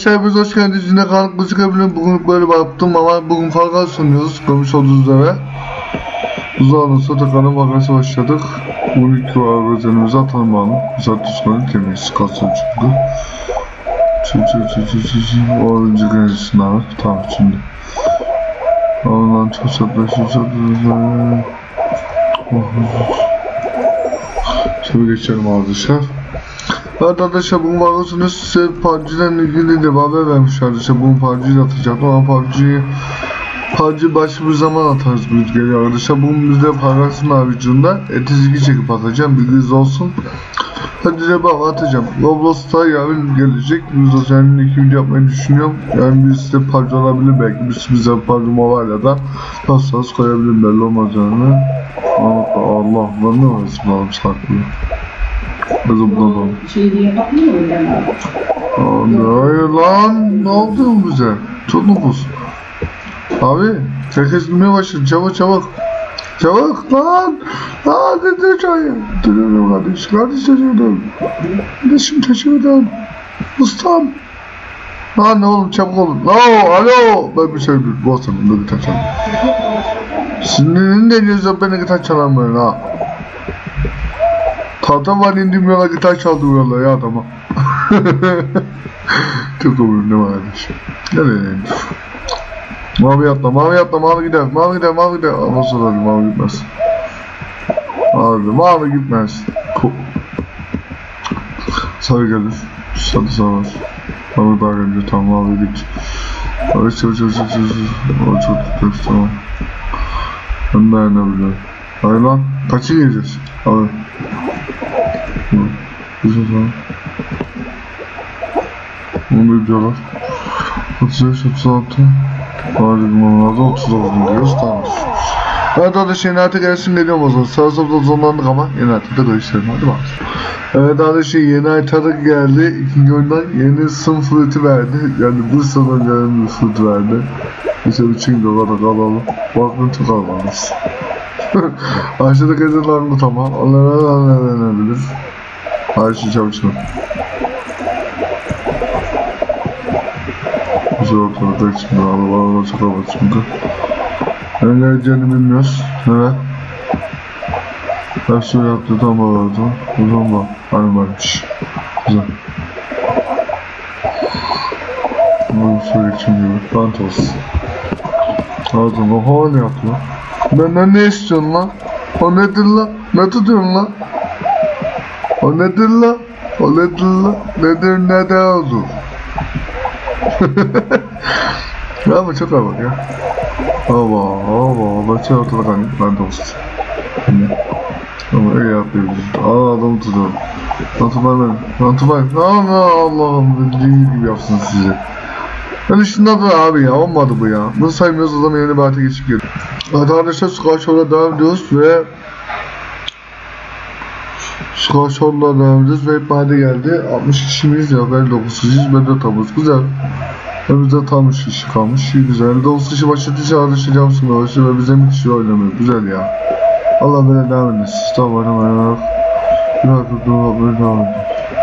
Arkadaşlar hepiniz hoş geldiniz. Yine kanıt müzik yapıyorum. Bugün böyle baktım ama bugün farklı sunuyoruz. Görmüş olduğunuz üzere. Uzağına Sotakan'ın vakası başladık. 12 var özelimizi atalım bakalım. Güzel tutmanın kemiği kalsın çünkü. O önce gelirsin abi. Tamam şimdi. Allah'ım çok çatlaşıyor. Şöyle geçelim arkadaşlar. Evet arkadaşlar bugün bakıyorsunuz size PUBG'den ilgili de haber vermiş arkadaşlar. Bugün PUBG'yi atacaktım ama PUBG başka bir zaman atarız biz geliyor arkadaşlar. Bugün bizde parasının haricinde etizgi çekip atacağım, bilginiz olsun. Hadi de bak atacağım. Roblox'ta yarın gelecek. Biz de seninle 2 video yapmayı düşünüyorum. Yani biz de PUBG olabilir belki. Biz de PUBG Mobile'da da tasarız koyabilirim, belli olmaz yani. Allah lan ne var ismi saklı. Kızım bulalım. Hayır lan, ne oldu bize? Çok nüfus. Abi, herkes bilmeye başladı. Çabuk lan. Dedi çayı. Dönüyorum kardeş taşıyordum. Kardeşim taşıyordum. Ustam. Lan ne oğlum, çabuk olun. Alo. Ben bir şey bozdum. Ben gitar çalam. Şimdi ne deniyorsun, beni gitar çalamıyorum ha. Tahta var indim yola, gitar çaldım yola ya adama. Çok olur ne var kardeşim. Nereye? Mavi gider. Ama sonra mavi gitmez. Mavi gitmez. Sarı gelir. Sarı sağlar. Mavi daha gelir. Tamam mavi git. Çok tamam. Ben dayanabiliyorum. Hayır lan. Kaçı yiyeceğiz? Abi. Güzel tamam. Bunu biliyorlar. 35, 36. Harcımam lazım. 39 diyoruz. Tamam. Evet arkadaşlar yeni artık gelsin geliyorum o zaman. Sağ solda zonlandık ama yeni artık da görüşelim. Hadi bakalım. Evet arkadaşlar yeni artık geldi. İkinci oyundan yeni sınıf fırıtı verdi. Yani bu sınıftan gelen bir fırıtı verdi. İşte bütün dolarda kalalım. Bakın çok almalıyız. Aşağıda gezilerini tamam. Allah'a ne bilir. Ayşe çabuk. Güzel ortada şimdi arabalarla çok hava çünkü. Ne geleceğini bilmiyoruz. Evet. Her şey yaptı tam vardı. O zaman bak. Hani varmış. Güzel. Bunu söyle şimdi. Fantos. Ağzım o hava ne yaptı lan? Benden ne istiyorsun lan? O nedir lan? Ne tutuyorsun lan? O nedir lan? Nedir ne oldu? Ya ama çok ağır ya. Hava çok ortada kan ben dost. Ama iyi yapıyoruz. Adamı tutuyorum. Lan tutmayın. Allah'ım dediğim gibi yapsın size. Yani şundan da abi ya, olmadı bu ya. Bunu saymıyoruz, o zaman yeni bir hayata geçip geliyor. Evet arkadaşlar Skyshow'la devam ediyoruz ve Skyshow'la devam ediyoruz ve hep hadi geldi. 60 kişimiz ya, 59 kişiyiz, ben de tamız güzel. Bizde tam 3 kişi kalmış, iyi güzel. 9 kişi başlatıcı arkadaşlar ve bize bir kişi oynamıyor, güzel ya. Allah böyle devam edin. Sistem oynamayarak böyle devam edin.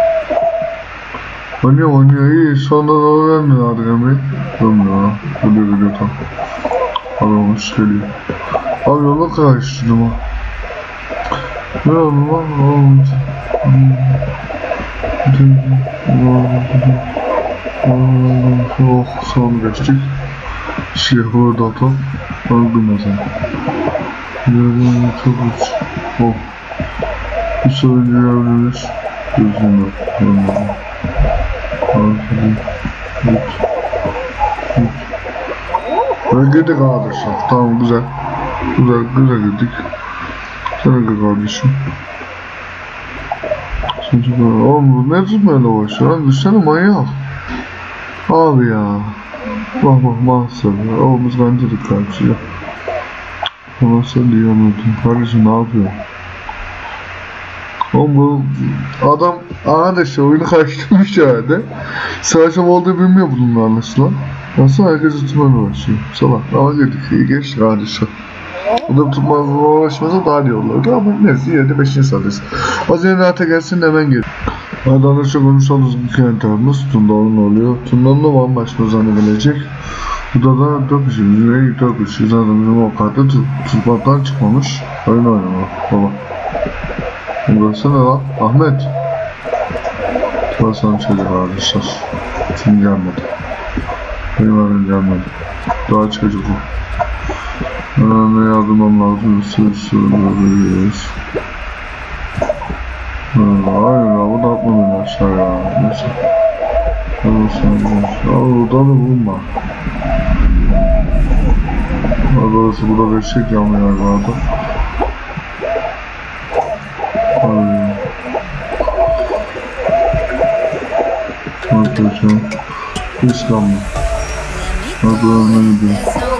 Oynuyor iyi, sonunda da öğrenmiyor artık Emre. Görmüyor ha, geliyor tam. Abi hoş geliyor. Abi yola karıştırdım ha. Ne oldu lan? Son geçtik. Silahı da atalım. Öldüm mesela. Çok uç. Bir soruncu yapabiliriz. Gözüm yok. Ve girdik arkadaşlar. Tamam güzel girdik. Sana gel kardeşim. Oğlum ne tutmayla uğraşıyor? Düşsene manyak. Abi ya. Bak mahsur. Oğlumuz bence karşıya. Ona sen diye anlattın. Kardeşim ne yapıyor? Oğlum bu adam arkadaşlar oyunu karıştırmış herhalde. Savaşım olduğu bilmiyor bununla anlaşılan. Nasıl herkes tutmayla uğraşıyor. Salak. Ama girdik. İyi geçti arkadaşlar. O da tutmayla uğraşmasa daha iyi olurdu ama neyse yine de 5. saldırısı. O zaman rahat gelsin de hemen gel. Arkadaşlar konuşalım iki yöntemimiz. Tundal'ın oluyor. Tundal'ın da bambaşka zannedebilecek. Burada da 4 kişi, 4 kişi zaten bizim o kartı tutmaktan çıkmamış. Oyun oynama baba. Burası ne lan? Ahmet. Burası çocuk arkadaşlar. Kim gelmedi? Benim gelmedi. Daha çocuk bu. Ne yardımım lazım? Sürüyoruz. Hayır ya, bu da atmadım aşağıya. Neyse. Orada da bulunma. Burası burada beşik yanmıyor galiba. Hayır. Arkadaşlar. İslam'da. Hadi önüne gidiyor.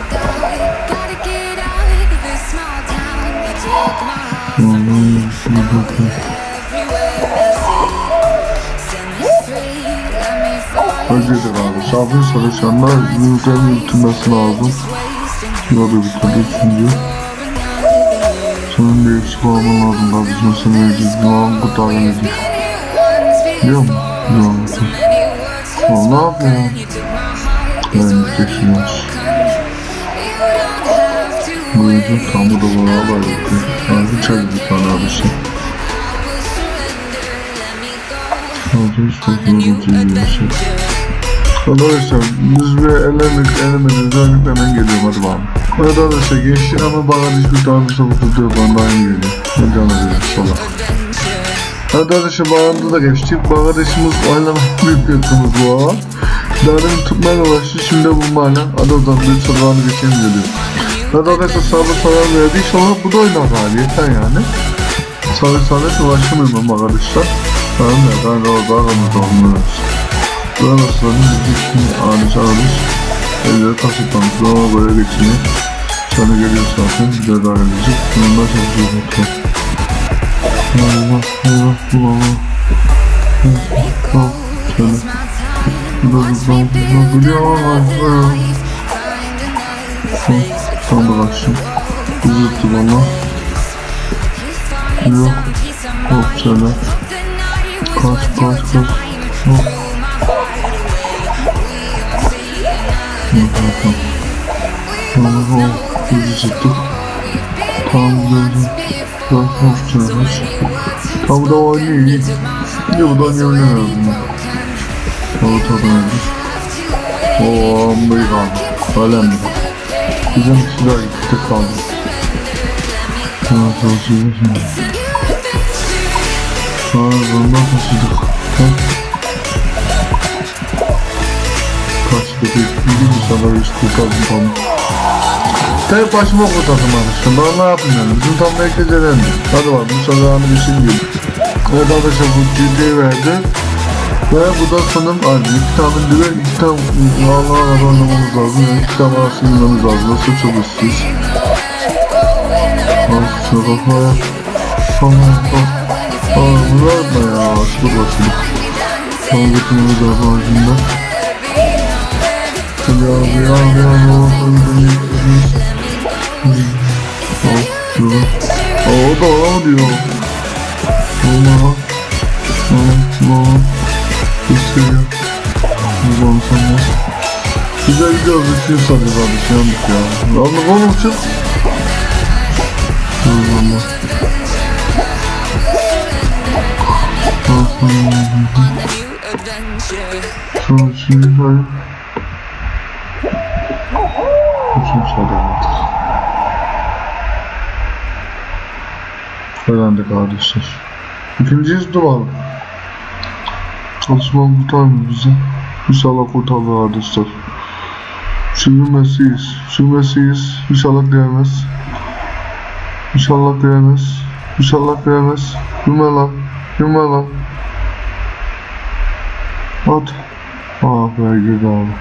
Öncelikle abi, şafın çalışanlar yürüten bitirmesi lazım. Şurada bitirdi çünkü. Senin de eksik olman lazım kardeşim, seni yiyeceğiz, kurtarın edin. Biliyor musun? Ne yapayım? Ben biteceğiz. Bu yüzden tam bu da bana var bakıyor. Ağzı çayı bir tane kardeşim. Ağzı çok yorultucu bir şey. Arkadaşlar biz bir elemediğimiz hemen geliyorum, hadi bakalım. Evet arkadaşlar, gençliğin ama bana hiçbir tane bir sabah tutuyor, bana da aynı geliyor. Ne canı verir sola. Evet arkadaşlar, bağımda da geçtik. Bu arkadaşımız oynamak büyük bir yatımız bu. Darını tutmaya ulaştı, şimdi bulmayla. Hadi o zaman bir sorağını geçelim geliyor. Evet arkadaşlar, sağda soran verdi. İnşallah bu da oynar hali, yeter yani. Sağda ulaşamıyorum arkadaşlar. Tamam ya, ben de orada aramızda olmuyoruz. Burası ağrış elleri kasıtlamış, ama böyle geçini sana geliyor zaten, bir de daha gelecek. Bundan çalışıyor bakalım. Allah şöyle biliyor. Tam da kaçtım, uzattık valla. Yok, hop şöyle kaç hop. Bizi çıktık. Tam gördüm. Tam da oynuyor. Bir de buradan görünemiyorum. Ortadan öldük. Ooo ambayı kaldı. Öğlendik. Bizim kişiler gittik kaldı. Çalışıyoruz şimdi. Ağzından taşıdık. Kaçtık. Bir sabah hiç kurtardım tamam. Tek başıma kurtardım arkadaşlar. Ben ne yapayım yani? Bizim tam merkez elendi. Hadi bak, bu sabahını bir şey değil. Evet arkadaşlar, bu ciddiyi verdi. Ve bu da sanırım aynı. İki tane dibe, iki tane Allah'a kadar oynamamız lazım. Yani iki tane arasını bilmemiz lazım. Nasıl çok üstsüz. Şuna kafaya. Bunu verme ya. Şurada başladık. Tam getirmemiz lazım ağacında. O da o diyor. Allah. İstemiyor. Uzun sanmaz. Güzel gidiyoruz. Üçüncü sanıyoruz abi. Şey yandık ya. Anlık olmuşuz. Allah. Sonra şimdi hayır. Üçüncü adamadık. Öğrendik arkadaşlar. İkinciyiz duralım. Çalışmam kurtarmıyor bizi. İnşallah kurtarır arkadaşlar. Sürmesiyiz. İnşallah değmez. İnşallah değmez. Yürüme lan. At. Be girdi abi.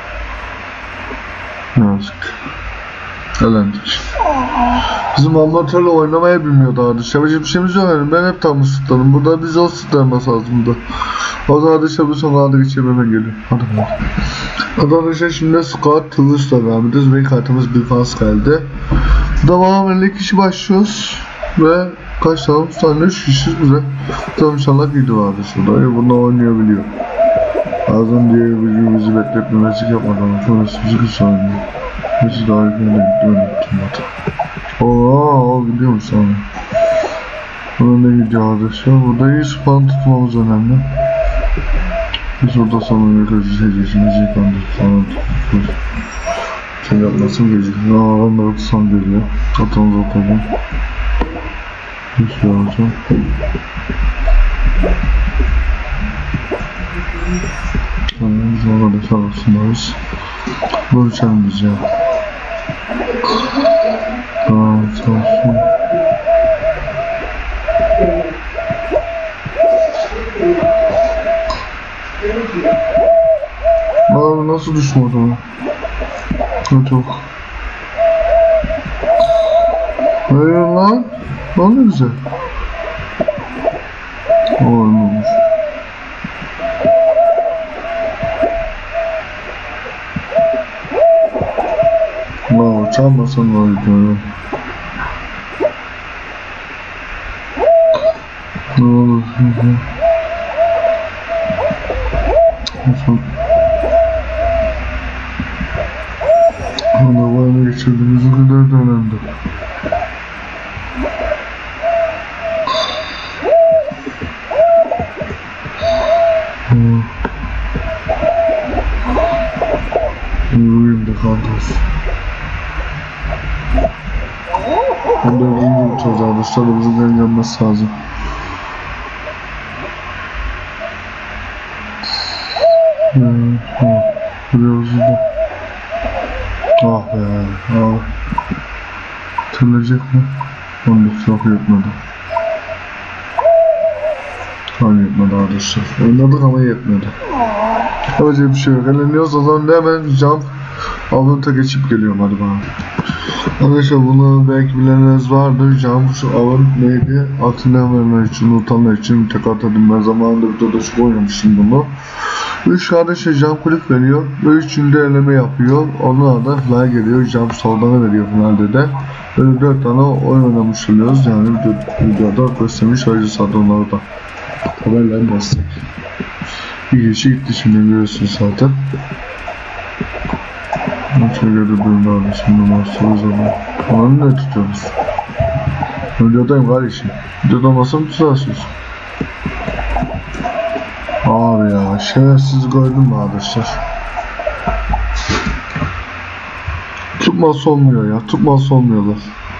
Ne yazık. Elendik. Bizim amatörle oynamayı bilmiyordu arkadaşlar. Bir şeyimiz yok yani. Ben hep tam ısıtlarım. Burada biz o ısıtlarımız lazım burada. O zaman arkadaşlar bu son adı geçeyim hemen geliyor. Hadi. Arkadaşlar şimdi Squad Tılış'la devam ediyoruz. Benim kartımız bir fans geldi. Devam 50 kişi başlıyoruz. Ve Kaç tane? 3 tane 3 kişi güzel. Tam inşallah gidi vardı şurada. Bunlar oynayabiliyor. Bazen diye bizi bekletmemezlik yapmadan sonrası bizi oynuyor. Bizi daha yakında gitti unuttum zaten. O gidiyormuş sonra. Bunun da gidiyor arkadaşlar. Burada iyi spawn tutmamız önemli. Biz orada sonra yakacağız hecesimizi yıkandık. Sonra tutuyoruz. Şey yapmasın gecikmiyor. Adamları tutan geliyor. Atamız atacağım. Bir şey alacağım. Sonra da şarkısındayız. Bu uçalım biz ya. Tamam, çalışsın. Abi nasıl düşmedi o? Çok. Hayır lan. Lan ne güzel. Olmamış. Wow, çalmasan var gidiyor. Ne olur. Arabayla geçirdiğimiz kadar da önemli. Uyuyayım da kaldırsın. Bunda uyuyayım uçacağız arkadaşlar da bizim gelmesi lazım. Biliyoruz da. Ah be, ah. Tırlayacak mı? Onu da çok yetmedi. Hani yetmedi arkadaşlar. Oynadık ama yetmedi. Yapacak bir şey yok. Eleniyoruz o zaman hemen jump avunta geçip geliyorum hadi bana. Arkadaşlar bunu belki bilenleriniz vardır. Jump şu avun neydi? Aklından vermek için, unutanlar için tekrar tadım. Ben zamanında videoda çok oynamıştım bunu. 3 kardeşe jump kulüp veriyor ve 3'ünde eleme yapıyor. Onlara da fly geliyor. Jump soldanı veriyor finalde de. Böyle 4 tane oyun oynamış oluyoruz. Yani videoda göstermiş olacağız onları da. Haberler bastık. Bir kişi gitti şimdi görüyorsunuz zaten. Şöyle de durumda şimdi master o zaman. Onu ne tutuyoruz? Videodayım kardeşim. Videoda masam tutarsınız. Abi ya şerefsiz gördün mü arkadaşlar? Tutması olmuyor ya. Tutması olmuyorlar.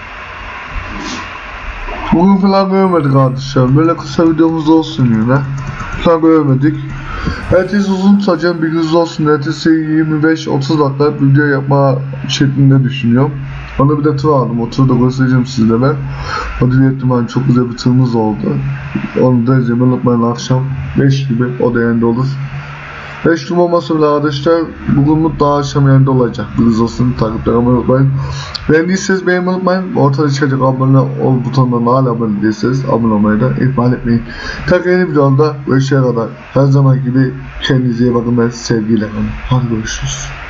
Bugün falan görmedik arkadaşlar. Böyle kısa videomuz olsun yine. Falan görmedik. Ertesi uzun tutacağım, bilginiz olsun. Ertesi 25-30 dakika video yapma şeklinde düşünüyorum. Ona bir de tır aldım. O tırı da göstereceğim sizlere. O dilettim çok güzel bir tırımız oldu. Onu da izlemeyi unutmayın akşam 5 gibi o da yerinde olur. 5 gibi olmasa bile arkadaşlar bugün mutlaka akşam yerinde olacak. Bilginiz olsun, takipleri unutmayın. Beğendiyseniz beğenmeyi unutmayın. Ortada çıkacak abone ol butonuna hala abone değilseniz abone olmayı da ihmal etmeyin. Tekrar yeni videoda görüşene kadar her zaman gibi kendinize iyi bakın ve sevgiyle kalın. Hadi görüşürüz.